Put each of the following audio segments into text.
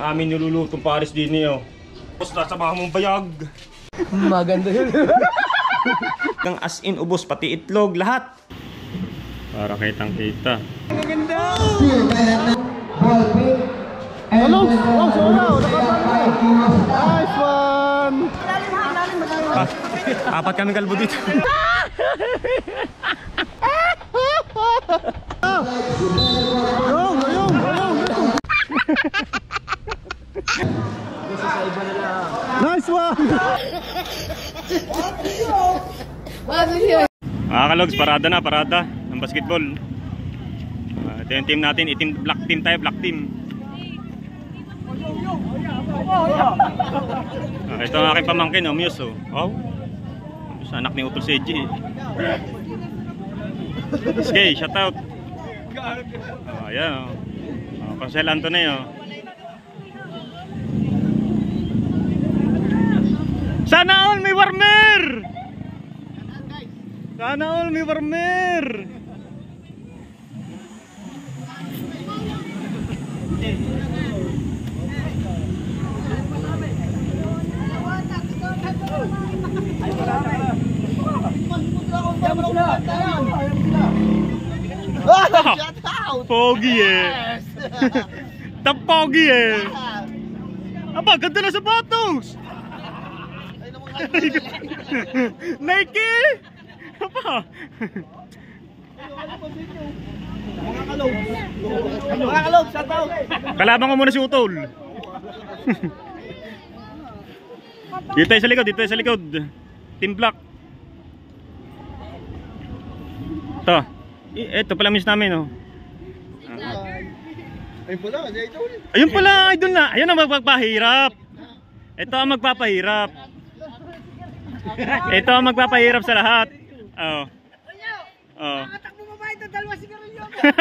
amin nilulutong pares din niyo. Tapos nasa mga mong bayag. Maganda yun. Ang as in ubos, pati itlog, lahat. Para kitang kita. Ang ganda! Hello! Wow, soraw! Nice one! Apat kami kalbo dito. Nice one! Mga kalogs, parada na, parada ng basketball. Ito yung team natin, black team tayo, black team. Ito ang aking pamangkin, Muse. Wow, anak ni Utol Seji. Skay, shout out. Ayan, Consel Antonio. Sana all may warmer! Sana all may warmer! Pogi eh. Tapogi eh. Aba, ganda na sapatos. Nike. Apa? Mga kalog, shout out. Kalaban ko muna si Utol. Dito tayo sa likod, dito tayo sa likod. Team Black. Ito. Ito pala miss namin, oh. Ayun pala, idol. Ayun pala, idol na. Ayun ang magpapahirap. Ito ang magpapahirap. Ito ang magpapahirap sa lahat. Oh. Oh. Takbo mo ba ito? Dalawa sigarilyo.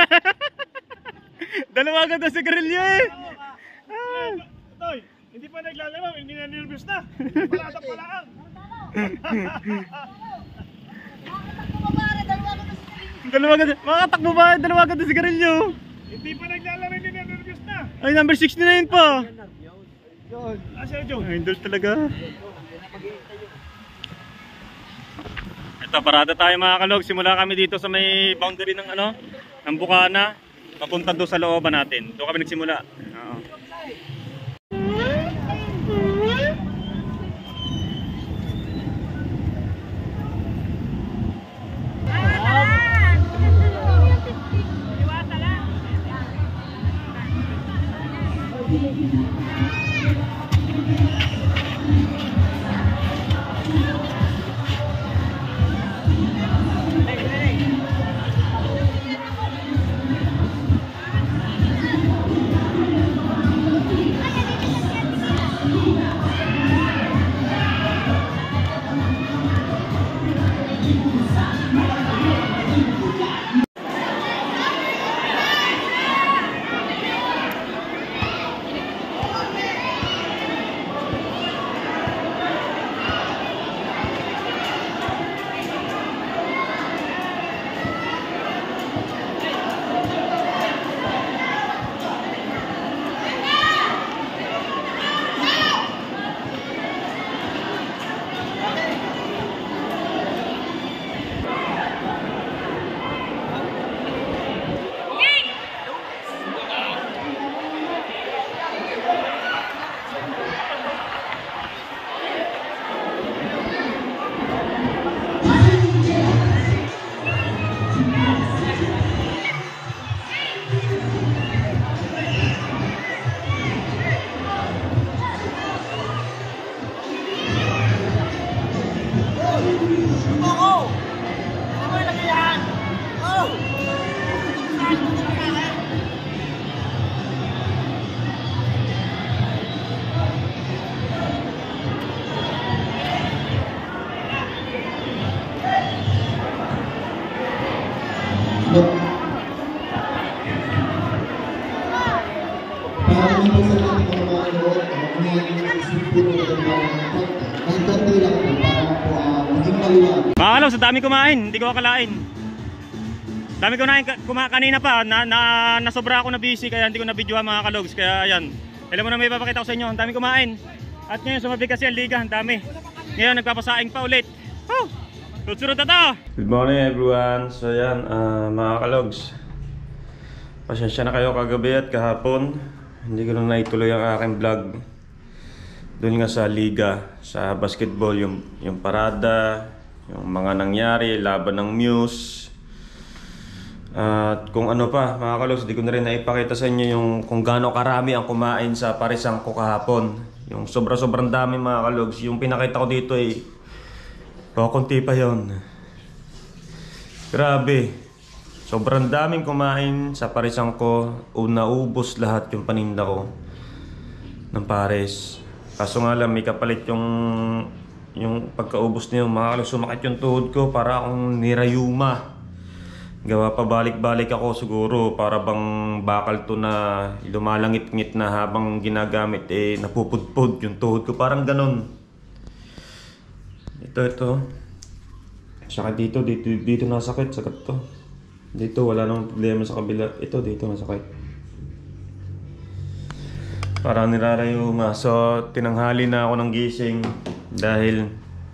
Dalawa ganda sigarilyo eh. Toy, hindi pa naglalaro, hindi na nervous na. Palata pa lang. Makatakbo ba? Dalawa ganda sigarilyo. Hindi pa naglalaro, hindi na nervous na. Ay, number 69 pa. Asya Joe. Ay, idol talaga. Ito, parada tayo mga kalog. Simula kami dito sa may boundary ng ano, ng Bukana. Papunta doon sa looban natin. Doon kami nagsimula. Oo. Mahalo, sa dami kumain, hindi ko akalain. Dami ko kumain kanina pa, nasobra ako na busy kaya hindi ko na videoan mga kalogs. Kaya ayan, Alam mo na may papakita ko sa inyo, ang dami kumain. At ngayon sumabik kasi ang liga, ang dami. Ngayon nagpapasaing pa ulit. Oh! Sunod na to! Good morning everyone. So yan, mga kalogs. Pasensya na kayo kagabi at kahapon. Hindi ko na naituloy ang aking vlog. Doon nga sa liga, sa basketball, yung parada, yung mga nangyari, laban ng Muse. At kung ano pa, mga kalogs, di ko na rin naipakita sa inyo yung kung gaano karami ang kumain sa parisang ko kahapon. Yung sobrang dami, mga kalogs. Yung pinakita ko dito ay konti pa yon. Grabe. Sobrang daming kumain sa parisang ko. Naubos lahat yung paninda ko ng pares. Kaso nga lang, may kapalit yung pagkaubos niyo. Mga kalogs, sumakit yung tuhod ko para akong nirayuma. Gawa pa balik-balik ako siguro para bang bakal to na lumalangit-ngit na habang ginagamit napupudpud yung tuhod ko. Parang ganun. Ito. Sakit dito nasakit. Sakit to. Dito wala namang problema sa kabila. Ito dito nasakit. Parang nirarayo nga. So tinanghali na ako ng gising dahil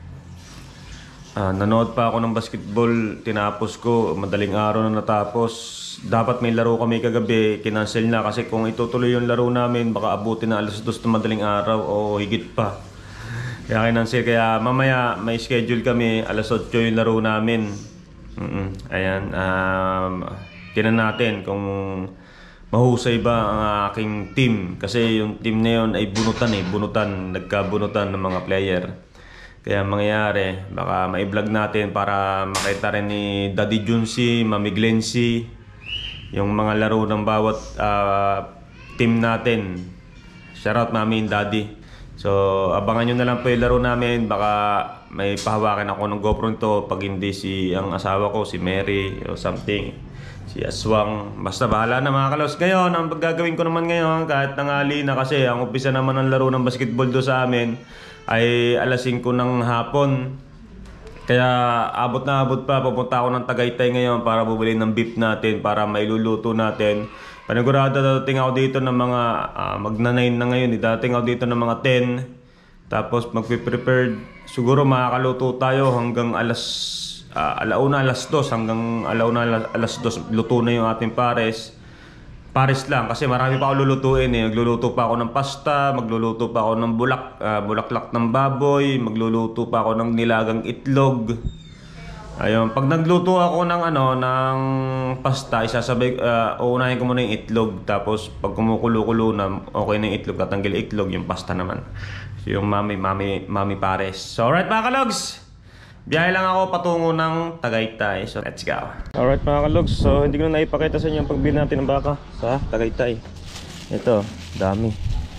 nanood pa ako ng basketball. Tinapos ko. Madaling araw na natapos. Dapat may laro kami kagabi. Kinancel na kasi kung itutuloy yung laro namin baka abutin na alas 2 na madaling araw o higit pa. Kaya mamaya may schedule kami, alas 8 yung laro namin. Ayan, tinan natin kung mahusay ba ang aking team. Kasi yung team na yun ay bunutan, nagkabunutan ng mga player. Kaya mangyayari, baka ma-vlog natin para makita rin ni Daddy Junsi, Mami Glency, yung mga laro ng bawat team natin. Shoutout Mami and Daddy. So, abangan nyo na lang po yung laro namin. Baka may pahawakin ako ng GoPro nito pag hindi ang asawa ko, si Mary o something, si Aswang. Basta bahala na mga kalos. Ngayon, ang gagawin ko naman ngayon, kahit tanghali na kasi ang umpisa naman ng laro ng basketball do sa amin ay alas 5 ng hapon. Kaya abot na abot pa, pupunta ako ng Tagaytay ngayon para bumili ng beef natin para mailuluto natin. Panigurado dating ako dito ng mga magna-9 na ngayon. Dating ako dito ng mga 10. Tapos magpe-prepared. Siguro makakaluto tayo hanggang alauna alas 2. Hanggang alauna alas 2 luto na yung ating pares. Pares lang kasi marami pa ako lulutuin eh. Magluluto pa ako ng pasta, magluluto pa ako ng bulaklak ng baboy, magluluto pa ako ng nilagang itlog. Ayun, pag nagluto ako ng ng pasta, isasabay uunahin ko muna yung itlog, tapos pag kumukulo-kulo na okay na yung itlog, tatanggal itlog, yung pasta naman. So, yung mami pares. So alright mga kalogs, biyahe lang ako patungo ng Tagaytay. So let's go. Alright mga kalogs, so hindi ko na naipakita sa inyo ang pagbili natin ng baka sa Tagaytay. Ito, dami.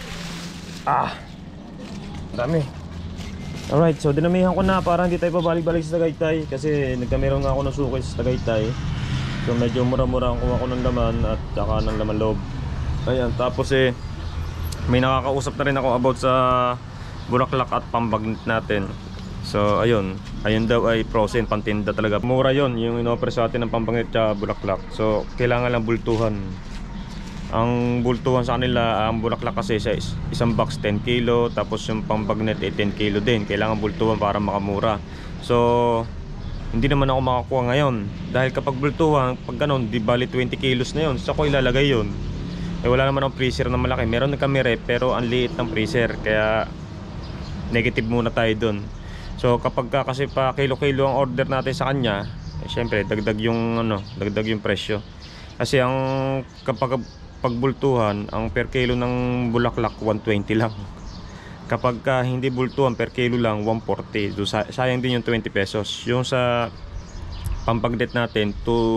Dami. Alright, so dinamihan ko na para hindi tayo pabalik-balik sa Tagaytay kasi nagkameron nga ako ng suki sa Tagaytay. So medyo mura-mura ang kuha ko ng laman at saka ng laman loob. Ayan, tapos may nakakausap na rin ako about sa bulaklak at pambagnet natin. So ayun daw ay frozen, pantinda talaga. Mura yon yung in-offer sa atin ng pambagnet at bulaklak. So kailangan lang bultuhan. Ang bultuhan sa kanila, ang bulaklak kasi sa isang box 10 kilo, tapos yung pambagnet 10 kilo din. Kailangan bultuhan para makamura. So hindi naman ako makakuha ngayon dahil kapag bultuhan, pag ganun, di bali 20 kilos na yun. Sa ko ilalagay yun. Wala naman ang freezer na malaki. Meron na kami rep pero ang liit ng freezer, kaya negative muna tayo dun. So kapag kasi pa kilo-kilo ang order natin sa kanya, syempre dagdag yung presyo. Kasi ang kapag pagbultuhan, ang per kilo ng bulaklak 120 lang. Kapag hindi bultuhan, per kilo lang 140. So, sayang din yung 20 pesos. Yung sa pampagnet natin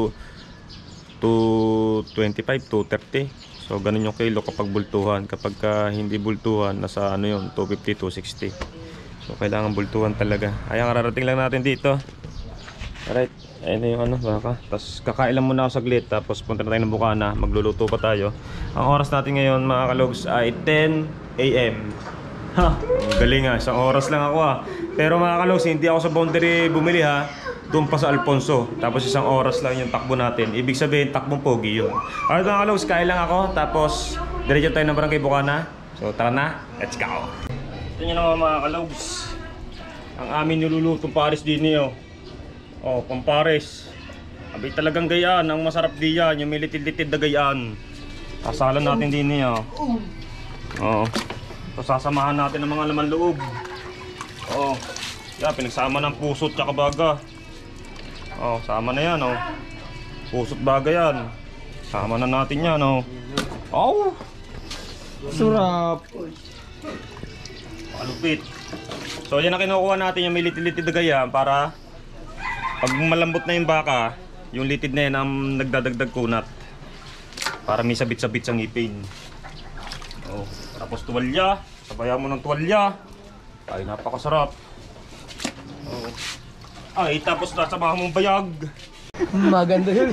225, 230. So ganun yung kilo kapag bultuhan. Kapag hindi bultuhan, nasa yun, 250, 260. So kailangan bultuhan talaga. Ayan, kararating lang natin dito. Alright, ayun na yung baka. Tapos kakailan muna ako saglit, tapos punta na tayo ng Bukana, magluluto pa tayo. Ang oras natin ngayon mga kalogs ay 10 AM. Ha, galing nga, isang oras lang ako Pero mga kalogs, hindi ako sa boundary bumili doon pa sa Alfonso. Tapos isang oras lang yung takbo natin. Ibig sabihin, takbong pogi yun. Alright mga kalogs, kain lang ako. Tapos diretso tayo ng Barangay Bukana. So tara na, let's go! Ito nyo naman mga kalogs. Ang amin nilulutong pares din niyo. Oh, pampares. Abay talagang gayaan, ang masarap diyan, yung may litid-litid na gayaan. Kasalan natin din niyo. Oh. So sasamahan natin ng mga laman loob. Oh. Yan, pinagsama ng puso at saka baga. Oh, sama na yan, oh. Puso at baga yan. Sama na natin yan, oh. Oh! Sarap! Malupit. So yan ang kinukuha natin, yung may litid-litid na gaya para pag malambot na yung baka, yung litid na yan ang nagdadagdag kunat para may sabit-sabit sa ngipin. Oh, tapos tuwalya, sabayan mo ng tuwalya. Ay, napakasarap. Oh. Ay, tapos nasamahan mong bayag. Maganda yun.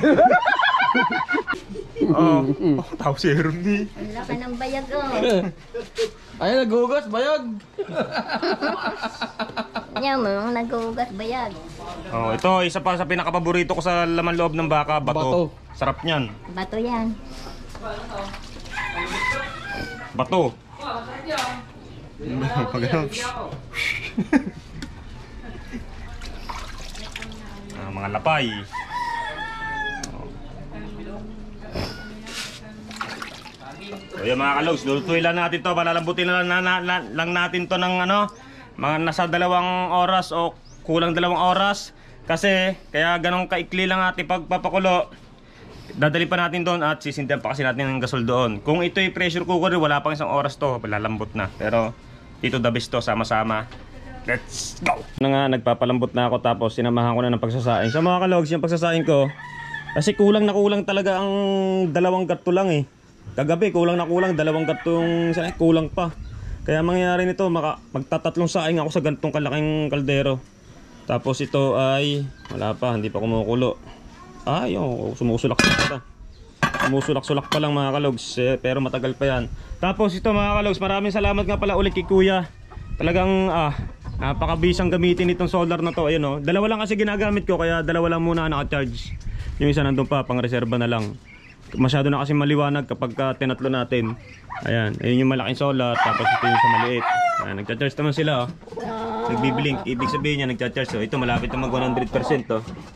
Oh, tao si Hermie. Ang laki ng bayag oh. Ay, naghugas, bayag. Yan mo, naghugas bayag. Oh, ito isa pa sa pinakapaborito ko sa laman loob ng baka, bato. Bato. Sarap niyan. Bato yan. Bato. Mga lapay. So yan mga kalogs, lulutuin lang natin to, palalambutin lang natin to ng ano, mga nasa 2 oras o kulang 2 oras. Kasi kaya ganong kaikli lang natin pagpapakulo. Dadali pa natin doon at sisindihan pa kasi natin ng gasol doon. Kung ito ay pressure cooker, wala pang 1 oras to, lalambot na. Pero dito the best to, sama-sama. Let's go! Na nga, nagpapalambot na ako tapos sinamahan ko na ng pagsasaing. Sa mga kalogs, yung pagsasaing ko, kasi kulang na kulang talaga ang 2 gatto lang eh. Kagabi, kulang na kulang, 2 gatong kulang pa. Kaya mangyayari nito, magtatatlong saing ako sa gantong kalaking kaldero. Tapos ito ay, wala pa, hindi pa kumukulo. Ay, oh, sumusulak-sulak pa. Sumusulak-sulak pa lang mga kalogs, pero matagal pa yan. Tapos ito mga kalogs, maraming salamat nga pala ulit kay Kuya. Talagang, napakabisang gamitin itong solar na to. Ayun, oh. 2 lang kasi ginagamit ko, kaya 2 lang muna naka-charge. Yung isa nandun pa, pang reserva na lang. Masyado na kasi maliwanag kapag tinatlo natin. Ayan, ayun yung malaking solar, tapos ito yung sa maliit. Ayan, nagcha-charge naman sila, oh. Nagbiblink, ibig sabihin niya nagcha-charge. So ito malapit na mag 100%, oh.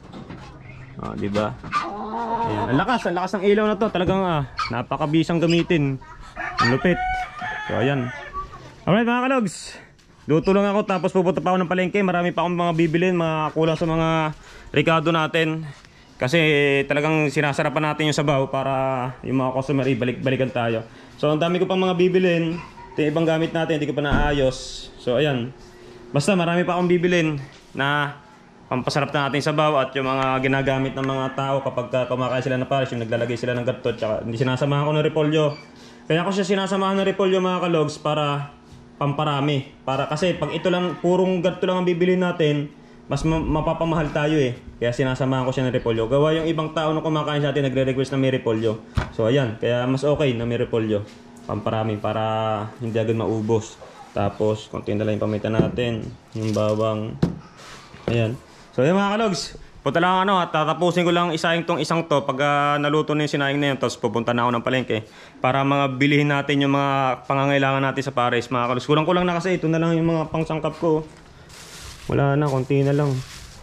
Oh, di ba? Ayan, ang lakas ng ilaw na to. Talagang napakabisang gamitin. Ang lupit. So ayan. Alright mga kalogs, luto lang ako tapos pupunta pa ako ng palengke. Marami pa akong mga bibilin, mga kulang sa mga Ricardo natin. Kasi talagang sinasarapan natin yung sabaw para yung mga customer balik-balikan tayo. So ang dami ko pang mga bibilin. Ito yung ibang gamit natin, hindi ko pa naayos. So ayan. Basta marami pa akong bibilin na pampasarap na natin sabaw at yung mga ginagamit ng mga tao kapag kumakain sila ng pares, yung naglalagay sila ng gatto, tsaka hindi sinasamahan ko ng repolyo. Kaya ako siya sinasamahan ng repolyo mga kalogs para pamparami. Para kasi pag ito lang, purong gatto lang ang bibilin natin, mas mapapamahal tayo eh. Kaya sinasamahan ko siya ng repolyo. Gawa yung ibang tao na kumakain sa atin nagre-request na may repolyo. So ayan, kaya mas okay na may repolyo. Pamparami para hindi agad maubos. Tapos konti na lang yung pamitan natin, yung bawang. Ayan. So ayan mga kalogs, punta lang at tatapusin ko lang isaing tong isang to. Pag naluto na yung sinaing na yun, tapos pupunta na ako ng palengke para mga bilihin natin yung mga pangangailangan natin sa pares mga kalogs. Kulang-kulang na kasi ito na lang yung mga pangsangkap ko. Wala na, konti na lang.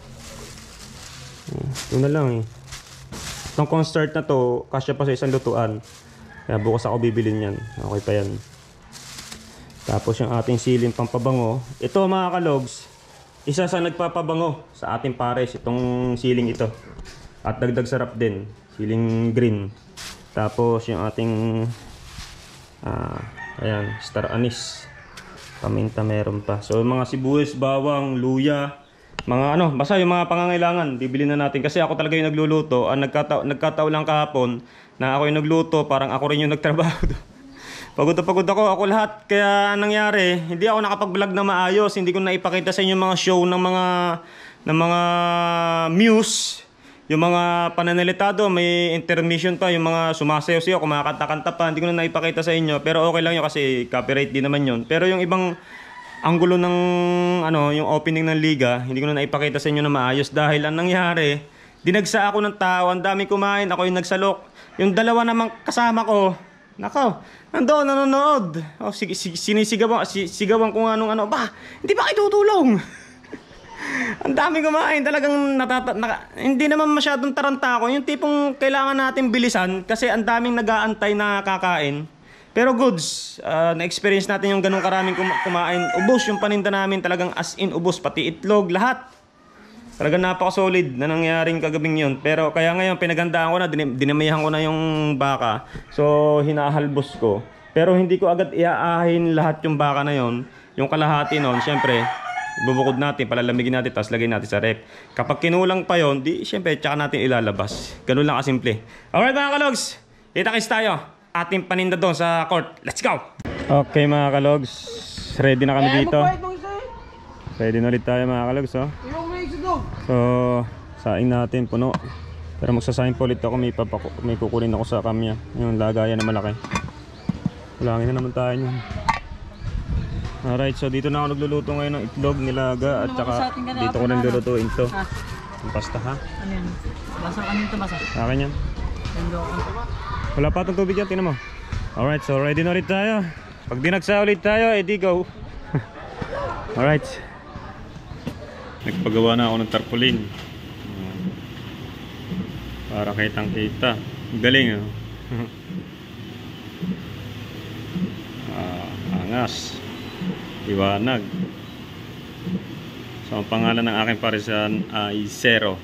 Ito na lang eh. Itong cornstarch na to, kasya pa sa isang lutuan. Kaya bukas ako bibilin yan. Okay pa yan. Tapos yung ating siling pampabango. Ito mga kalogs, isa sa nagpapabango sa ating pares, itong siling ito. At dagdag sarap din, siling green. Tapos yung ating ayan, star anise. Paminta meron pa. So mga sibuyas, bawang, luya, mga basta yung mga pangangailangan, bibili na natin. Kasi ako talaga yung nagluluto. Nagkataon lang kahapon na ako yung nagluto, parang ako rin yung nagtrabaho. Pagod ako lahat. Kaya nangyari, hindi ako nakapag-vlog na maayos. Hindi ko na ipakita sa inyo yung mga show ng mga muse. Yung mga pananalitado, may intermission pa, yung mga sumasayaw-sayaw, kumakanta-kanta pa. Hindi ko na naipakita sa inyo. Pero okay lang yun kasi copyright din naman yun. Pero yung ibang anggulo ng yung opening ng liga, hindi ko na naipakita sa inyo na maayos. Dahil ang nangyari, dinagsa ako ng tao, ang daming kumain, ako yung nagsalok. Yung dalawa namang kasama ko, Nako, nandoon, nanonood. Oh, sinisigawan ko nga nung ano. Ba, hindi ba kayo tutulong? Ang dami kumain. Talagang hindi naman masyadong taranta ako. Yung tipong kailangan natin bilisan kasi ang daming nag-aantay na kakain. Pero goods, na-experience natin yung ganung karaming kumain. Ubos yung paninda namin, talagang as in ubos. Pati itlog, lahat. Talagang napaka-solid na nangyaring kagabing yun. Pero kaya ngayon pinagandaan ko na, dinamihan ko na yung baka. So hinahalbos ko. Pero hindi ko agad iaahin lahat yung baka na yon. Yung kalahati nun, syempre, bubukod natin, palalamigin natin, tapos lagay natin sa rep. Kapag kinulang pa yon, di syempre tsaka natin ilalabas. Ganun lang kasimple. Alright mga kalogs, kita-kits tayo. Ating paninda doon sa court. Let's go! Okay mga kalogs, ready na kami dito. Ready na ulit tayo mga kalogs, oh. So, saing natin puno. Pero magsasaing po ulit ako, may kukunin ako sa kamya. Yung lagayan na malaki. Kulangin na naman tayo yun. Alright, so dito na ako nagluluto ngayon ng itlog, nilaga, at saka dito ko naglulutuin to. Yung pasta, ha? Ano yun? Basa ka nito, basa. Akin yan. Wala pa itong tubig yan, tinan mo. Alright, so ready na ulit tayo. Pag dinagsa ulit tayo, edi go. Alright. Nagpagawa na ako ng tarpaulin. Para kitang kita. Galing, oh. Angas. Liwanag. So ang pangalan ng aking parisan ay Zero.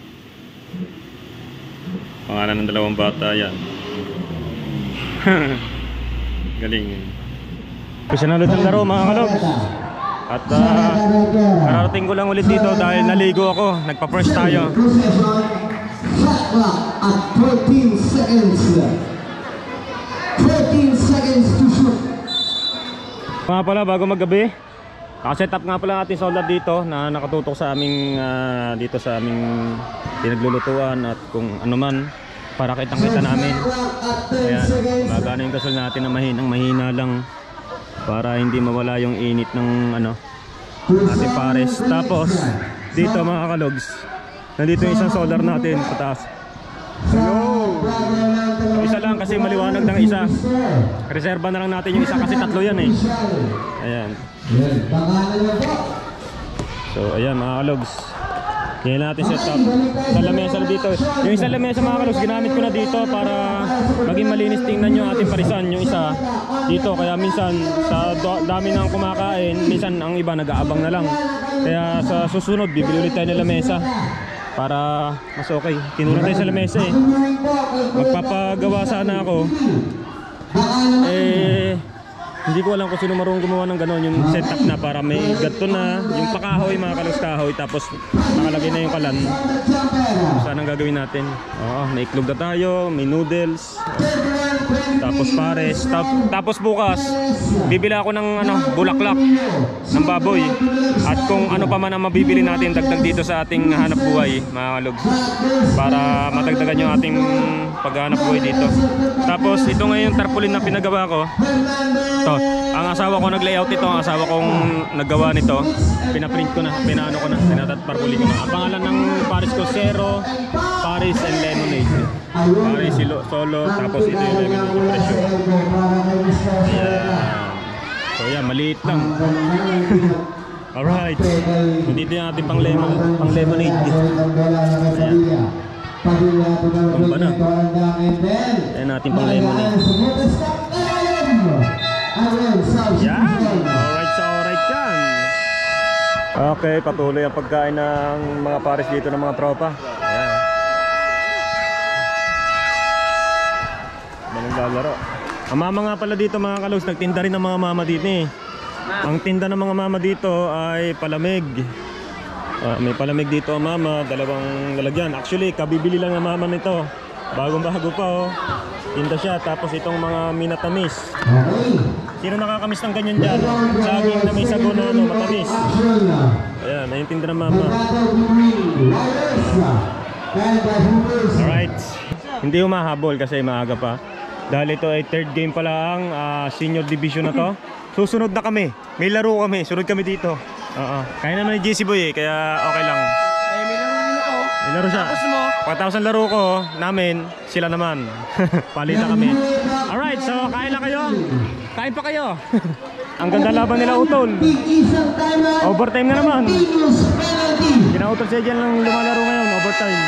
Pangalan ng dalawang bata yan. Galing. Kasi nalut ang laro mga kalogs. At kararating ko lang ulit dito dahil naligo ako. Nagpa-first tayo. At 13 seconds. 13 seconds to shoot. Mga pala bago maggabi, nakaset up nga pala ang ating soldat dito na nakatutok sa aming dito sa aming pinaglulutuan at kung ano man para kitang-kita namin. Kaya magana yung gasol natin na mahina lang para hindi mawala yung init ng ano ating pares. Tapos dito mga kalogs, nandito yung isang solar natin pataas. Hello! Isa lang kasi maliwanag ng isa. Reserva na lang natin yung isa kasi tatlo yan eh. Ayan. So ayan mga kalogs, yan natin set up sa lamesa dito. Yung isang lamesa mga kalogs, ginamit ko na dito para maging malinis tingnan yung ating parisan. Yung isa dito, kaya minsan sa dami ng kumakain, minsan ang iba nag-aabang na lang. Kaya sa susunod bibili ulit tayo ng lamesa para mas okay. Tinulong tayo sa lamesa eh. Magpapagawa sana ako. Hindi ko alam kung sino marunong gumawa ng gano'n. Yung setup na para may gato na, yung pakahoy, mga kalogs kahoy, tapos nakalagay na yung kalan. Saan ang gagawin natin? May iklog na tayo, may noodles, tapos pares. Tapos bukas, bibili ako ng bulaklak ng baboy. At kung ano pa man ang mabibili natin, dagdag dito sa ating hanap buhay, mga kalogs. Para matagdagan yung ating paghanap buhay dito. Tapos ito ngayon tarpaulin na pinagawa ko. Ang asawa ko nag-layout ito, ang asawa kong naggawa nito. Pinaprint ko na, pinaano ko na, tinatatparpuli ko na. Ang pangalan ng Paris ko, Zero, Paris and Lemonade. Paris solo, tapos ito yung lemonade yung presyo. Ayan. So yan, maliit lang. Alright. Dito yung ating pang lemonade. Ayan. Pamba na. Ayan natin pang lemonade. Yan. Alright yan. Okay, patuloy ang pagkain ng mga pares dito ng mga tropa. Ayan. Naglalaro. Ang mama nga pala dito mga kalogs, nagtinda rin ng mga mama dito eh. Ang tinda ng mga mama dito ay palamig. May palamig dito ang mama, dalawang lalagyan. Actually, kabibili lang ng mama nito. Bagong-bago pa oh. Tinda siya, tapos itong mga minatamis. Sino nakakamis ng ganyan dyan? Saging na may sago na matamis. Ayan, ayun tinda ng mama. Alright. Hindi humahabol kasi maaga pa. Dahil ito ay third game pa lang, senior division na to. Susunod na kami, may laro kami, sunod kami dito. Kaya naman ni JC Boy eh, kaya okay lang. May laro din ako. May laro siya. Pagkatapos ng laro ko namin, sila naman. Palitan kami. Alright, so Kain pa kayo. Ang ganda laban nila Utol. Isang timeout. Overtime na naman. Continuous penalty. Kinautol siya dyan lang lumalaro ngayon. Overtime.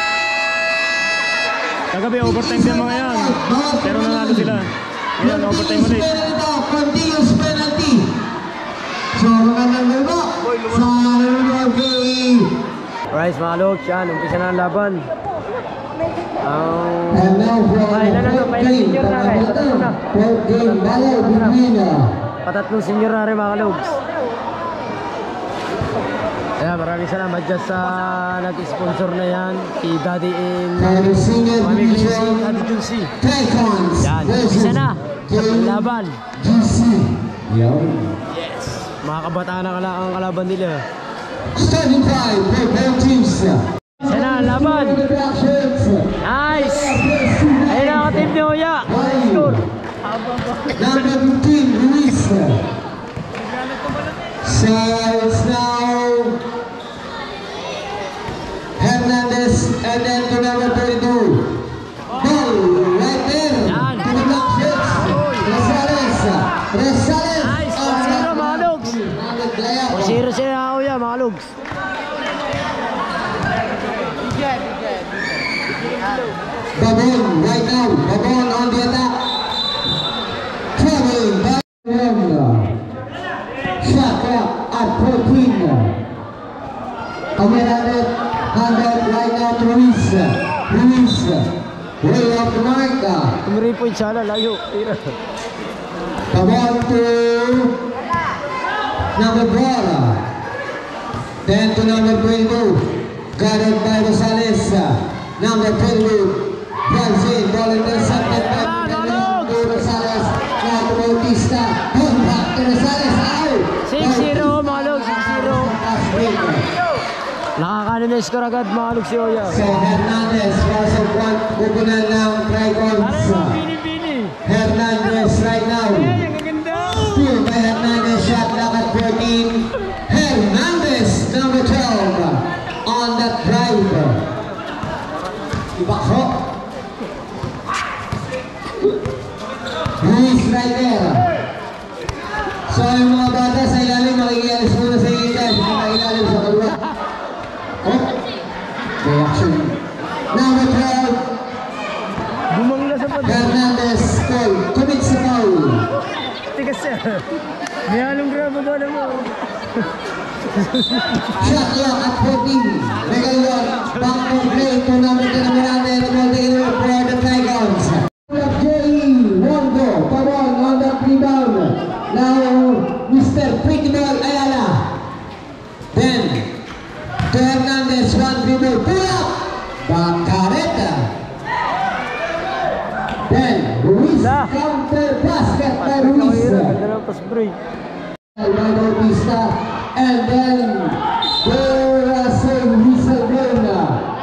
Kagabi overtime din mga yan. Pero nanalo sila. Ngayon overtime ulit. Continuous penalty. So, magandang laro sa Rugby. Alright mga logs, yan. Umpisa na ang laban. And now for Kailan na to? Kailan senior na rin? Patatlo na. fourth game, Balay between Patatlong senior na rin mga logs. Ayan, maraming salamat dyan sa nag-sponsor na yan. Si Daddy in for the senior Mami Cleansy, division, Daddy Junsi. Tricons Yan, versus umpisa na. Ang laban. GC. Mga kabataan ang kalaban nila. Standing by for both teams. Isa na ang laban. Nice! Ayun ang team ni Oya. Score. Number 15, Luis. So it's now Hernandez and then to number 32. Ball right there. Yan. To the black shirts. Rosales. Rosales. Nice! 1-0 mga logs. 0 sila Oya mga logs. Babon right now. Babon on the attack. Traveling back. Shot clock at 14. Hernandez handed right now to Ruiz. Ruiz. Way off the mark. 3 points sana, layo. Tira. Babon to number 4. Then to number 22. Guarded by Rosales. Number 22. Brazil ball intercepted by to Rosales. Now to Bautista. Ball back to Rosales. Out. 6-0 mga logs, 6-0. Fast break. Nakakanin na score agad mga logs si Oya. So Hernandez was a one kukunan ng Tricons. Bini-bini. Hernandez right now. Ang ganda. Steal by Hernandez, shot clock at 14. Hernandez, number 12, on that drive. Ibakho. Ruiz right there. So yung mga bata sa ilalim, makikialis muna sa inyo dyan. Mga ilalim sa kalwa. Oh, reaction. Number 12, Bumangla sa pag... Hernandez, foul. Commits the foul. Tigas siya. May halong grabo ba na mo? Shot clock at 14. Regalon, back to play. Tournament na naman natin. Revolting in for the Tricons. J.E. Wondo, Pabon on that rebound. Now, Mr. Pretty Ball Ayala. Then, to Hernandez, one dribble, pull up. Bacareta. Then, Ruiz counter basket by Ruiz. Ganda ng pass break. By Bautista, and then there is a whistle there.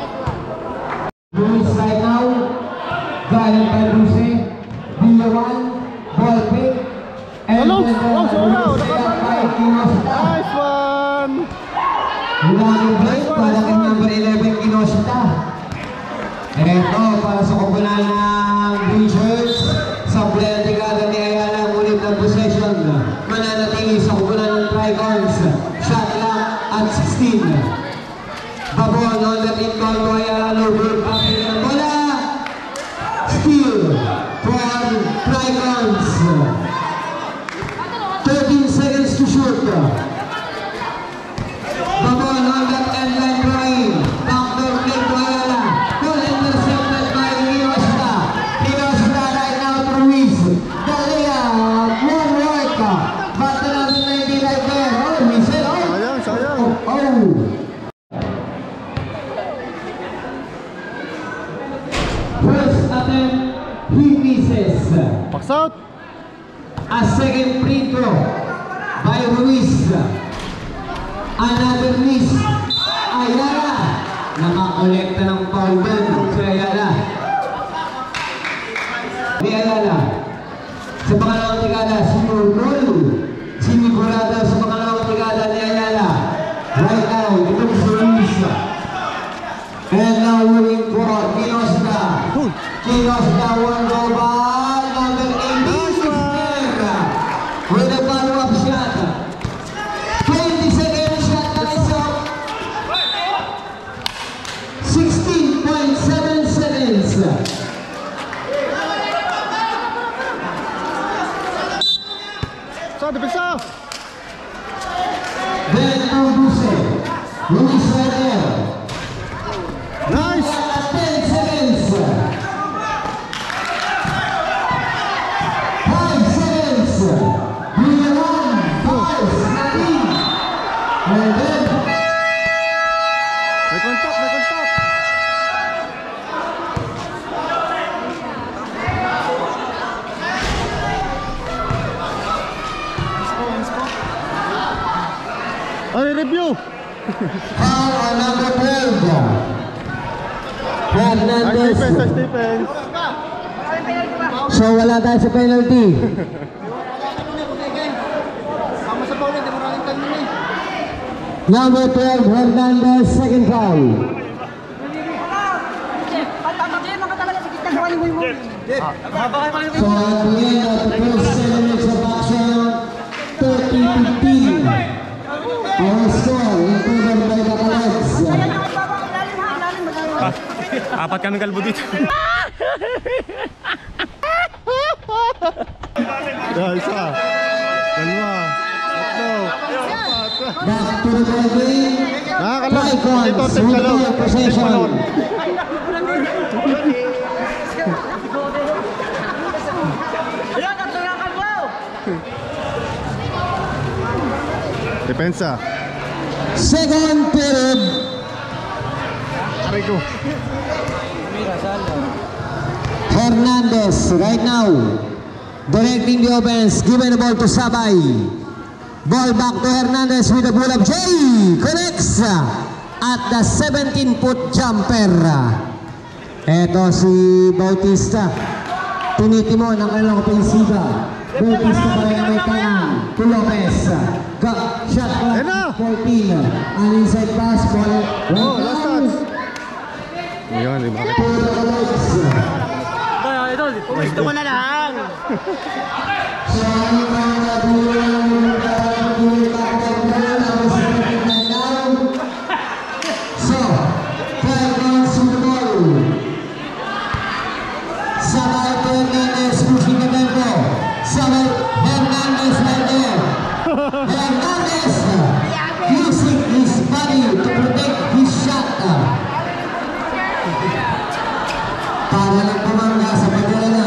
Luis right now, guided by Bruce, Villawan, ball pick, and then by Kinoshita. Nice one! Laging break para kay number 11 Kinoshita. Ito para sa kupunan ng Green Shirts sa Blendicada ni Ayala, ngunit ng possession mananatili sa kupunan ng Tricons. Shot clock at 16. Babon on the team call to Ayala, no good, passing ng bola. Steal for Tricons. 13 seconds to shoot. Babon on that end line drawing. Backdoor play to Ayala. Ball intercepted by Kinoshita. Kinoshita right now to Ruiz. The layup. One work. But the number 90 right there. Oh, whistle. Oh. Oh. First attempt, he misses. Box out! A second free throw by Ruiz. Another miss. Ayala. Nakakolekta ng foul doon si Ayala. Ni Ayala. Sa pangalawang tikada, si Nurul. Sinigurado sa pangalawang tikada ni Ayala. Right now, ito si Ruiz. And now moving forward, Kinoshita. Kinoshita, one goal ball. Number 18. Ben Ambuse. Luis Reder. Nice! 10 seconds. 5 seconds. Julian, 5, 13. And then, May contact, may contact! Ay, review! foul on number 12. Hernandez. Stephen. So wala tayo sa penalty. Number 12, Hernandez, second foul. So at the end of the first 7 minutes of action, 30-15. Our score, improved by the Calex. Apat kami kalbo dito. Isa. Dalawa. Tatlo. Back to the game. Nakakalang. Ito, Tricons, take with kalong. ball possession. Depensa. Second period. Arigo. Hernandez right now directing the offense, given the ball to Sabay. Ball back to Hernandez with the pull-up. Jay connects at the 17-foot jumper. Eto si Bautista. Tinitimon ang kanilang ofensiba. Bautista pa rin ang may tangan to Lopez. Shot clock 14. An inside pass ball. Oh, last touch. Ayun, di ba? Idol, pumisto mo na lang. So, 5 runs to the ball. Sabay Hernandez pushing the tempo. Sabay Hernandez right there. Hernandez using his body to protect his shot. Para lang pumangga sa pagdala.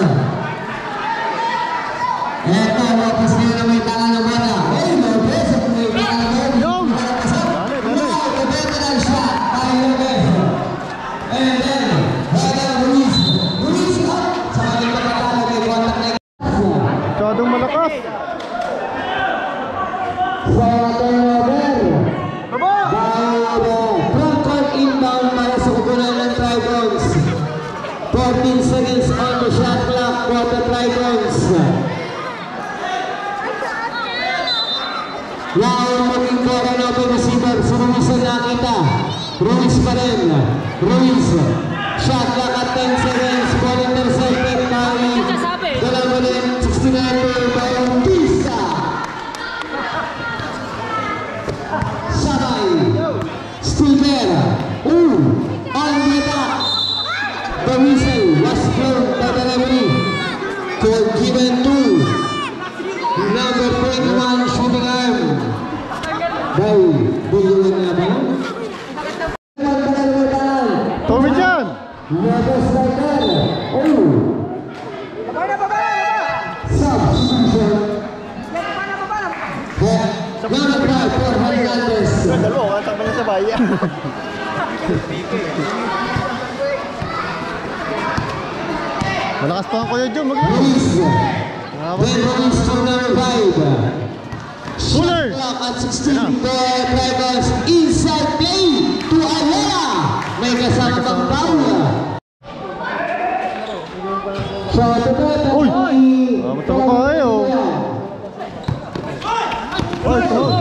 Eto, Lopez ngayon na may tangan ng bola. Hey, Lopez, at may tangan ng bola. Wow, the veteran shot by Lopez. And then, Ruiz. Ruiz up. Sa kanyang pagkatalo, may contact na Masyadong malakas. sa turnover. Front court inbound para sa kupunan ng Tricons. 14 seconds on the shot clock for the Tricons. Now looking for an open receiver. Si Ruiz ang nakita. Ruiz pa rin. Ruiz. Shot clock at 10 seconds. Ball intercepted by the number 69 Bautista. Sabay. Still there. On the attack. The whistle was blown by the referee. Call given to number 21 shooting arm. By Bulungan na ba? Tommy John. Lopez right there. Substitution. Number 5 for Hernandez. Dalawa, katak na sa baya. Malakas pa ang Kuya Jun. Ruiz. Then Ruiz to number 5. Fuller. Clock at 16. The Dragons inside play to Ayala. May kasama pang foul. So, Uy! Matama pa kayo. Oy,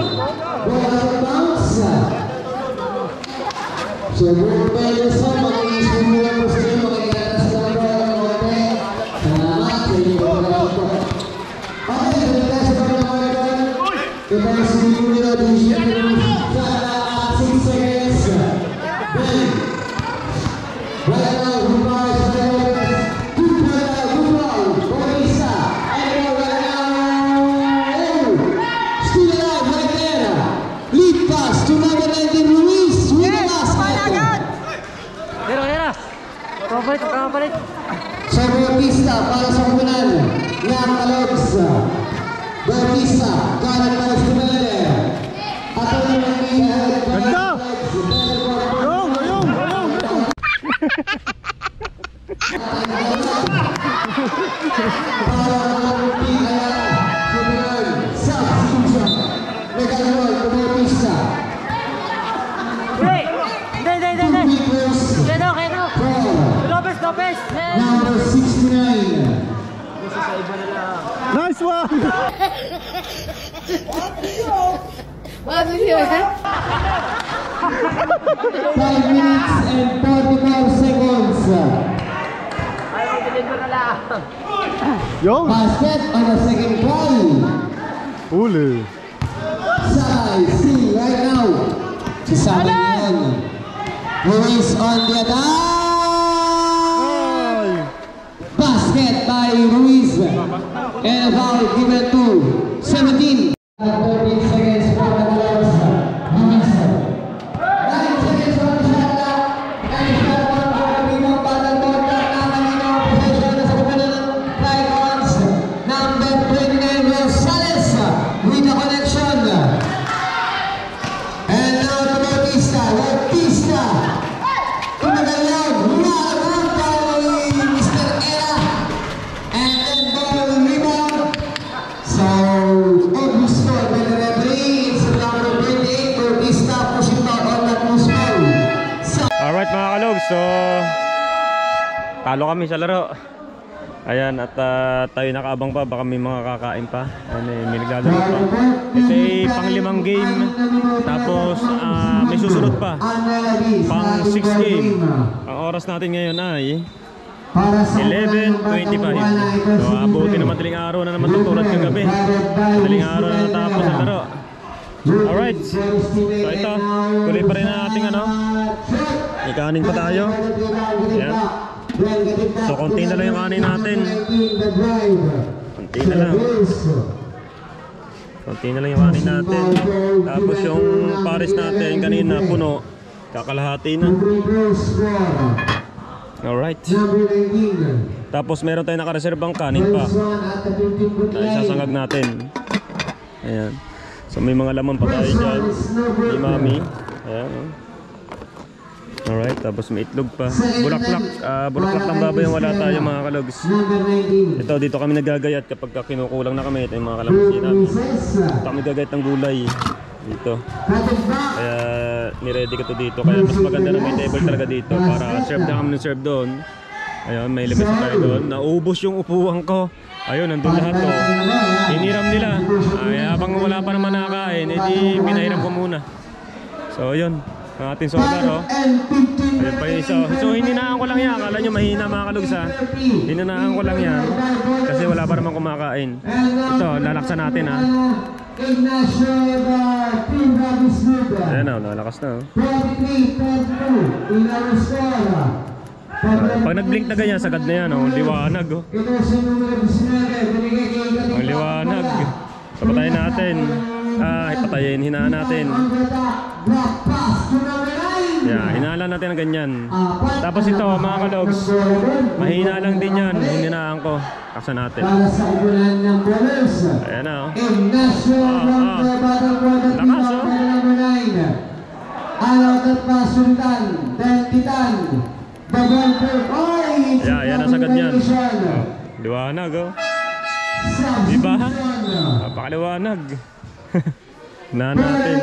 so, buong pwede sa mag-iisip mo lang po sa iyo, mag-igatas lang po ang mga salamat sa inyo pagkakasok. Okay, nagkita sa pagkakasok. Kita yung sinipo nila, dinisip nila sa 6 seconds. Then, right now, Rupar sa Lopez. Good ball, Bautista. And right now, Nice one! 5 minutes and 44 seconds. Yo! Basket on the second ball. Uli! Sakay, see right now. Kasama niyan. Ruiz on the attack. Basket by Ruiz. And a foul given to 17. 13 seconds for the Colours. Ruiz. 9 seconds on the shot clock. And shot clock for the Pimong Battle Contact. Nakalino possession na sa kapala ng Tricons. Number 29 Rosales with the connection. And now to Bautista. Bautista. Tumagal yun. Humalag kay Mr. Ella. And then ball rebound. So, Augusto by the referee. It's number 28. Bautista pushing out on that loose ball. Alright mga kalog, so talo kami sa laro. Ayan, at tayo nakaabang pa, baka may mga kakain pa. May naglalaro pa. Ito ay pang-5 game. Tapos may susunod pa, pang 6 game. Ang oras natin ngayon ay 11:25. So abuti na madaling araw na naman tutulad kagabi. Madaling araw na natapos ang laro. Alright, so ito, tuloy pa rin ang ating ikanin pa tayo. Ayan. So konti na lang yung kanin natin. Konti na lang. Konti na lang yung kanin natin. Tapos yung pares natin kanina puno, kakalahati na. Alright. Tapos meron tayong nakareserbang kanin pa na isasangag natin. Ayan. So may mga laman pa tayo dyan ni Mami. Ayan. Alright, tapos may itlog pa. Bulaklak, bulaklak ng baboy yung wala tayo mga kalogs. Ito, dito kami nagagayat kapag kinukulang na kami. Ito yung mga kalamansi namin. Dito kami nagagayat ng gulay. Dito. Kaya niready ko to dito. Kaya mas maganda na may table talaga dito para serve na kami ng serve doon. Ayun, may limit na tayo doon. Naubos yung upuan ko. Ayun, nandun lahat to. Hiniram nila. Ay, habang wala pa naman nakakain, edi pinahiram ko muna. So, ayun. Ang ating solar, oh. Ayun pa yung isa. So, hininaan ko lang yan. Akala nyo mahina mga kalugs, ha. Hininaan ko lang yan. Kasi wala pa naman kumakain. Ito, lalaksan natin, ha. Ayan, oh. Lalakas na, oh. Pag nag-blink na ganyan, sagad na yan, oh. Liwanag, oh. Ang liwanag. So, patayin natin. Patayin, hinaan natin. Yeah, hinala natin ng ganyan. Tapos ito mga kalogs, mahina lang din yan. Hininaan ko. Aksan natin. Ayan na, oh. Lakas, oh. Yeah, yan ang sagad yan. Liwanag, oh. Diba? Napakaliwanag. Hinaan natin.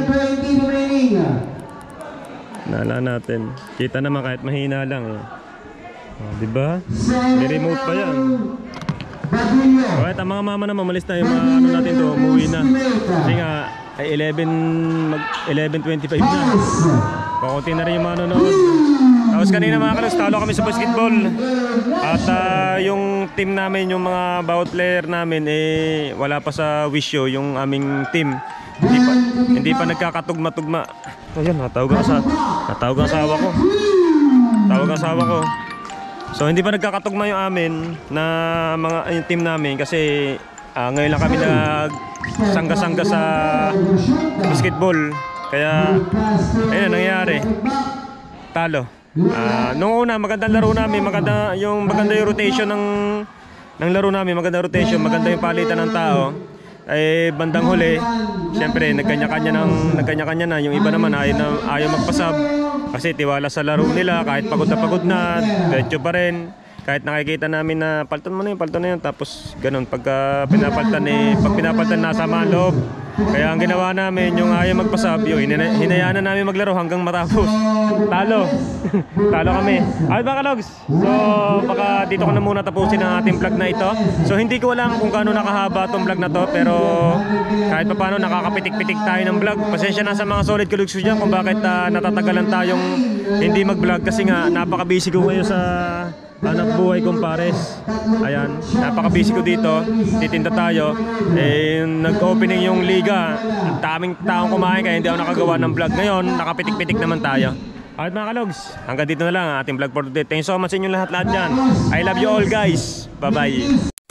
Nala natin. Kita naman kahit mahina lang, eh. Diba? May remote pa yan. Alright, ang mga mama naman malis na yung mga ano natin to, umuwi na. Kasi nga ay 11:25 na. Pakunti na rin yung mga nanonood. Tapos kanina mga kalos, talo kami sa basketball. At yung team namin, yung mga bawat player namin, eh wala pa sa wisyo yung aming team. Hindi pa nagkakatugma-tugma. Ayan, natawag ang asawa ko. Tawag ang asawa ko. So hindi pa nagkakatugma yung amin na yung team namin kasi ngayon lang kami nagsangga-sangga sa basketball. Kaya ayun nangyari. Talo. Noong una magandang laro namin, maganda yung rotation ng laro namin, maganda rotation, maganda yung palitan ng tao. Ay bandang huli, siyempre nagkanya-kanya na. Yung iba naman ayaw magpasab kasi tiwala sa laro nila, kahit pagod na, diretso pa rin. Kahit nakikita namin na palton mo na yun, tapos ganun, pag pinapaltan nasa mga loob, Kaya ang ginawa namin, yung ayaw magpasabyo, hinayaan na namin maglaro hanggang matapos. Talo. Talo kami. Alright mga kalogs. So baka dito ko na muna tapusin ang ating vlog na ito. So hindi ko alam kung gaano nakahaba itong vlog na to, pero kahit pa paano nakakapitik-pitik tayo ng vlog. Pasensya na sa mga solid kalogs dyan kung bakit natatagalan tayong hindi mag-vlog, kasi nga napaka-busy ko ngayon sa anak buhay kong pares. Ayan, napaka-busy ko dito. Titinda tayo. Nag-opening yung liga. Ang daming taong kumain kaya hindi ako nakagawa ng vlog. Ngayon, nakapitik-pitik naman tayo. Alright mga kalogs, hanggang dito na lang ang ating vlog for today. Thank you so much sa inyo lahat dyan. I love you all guys. Bye-bye.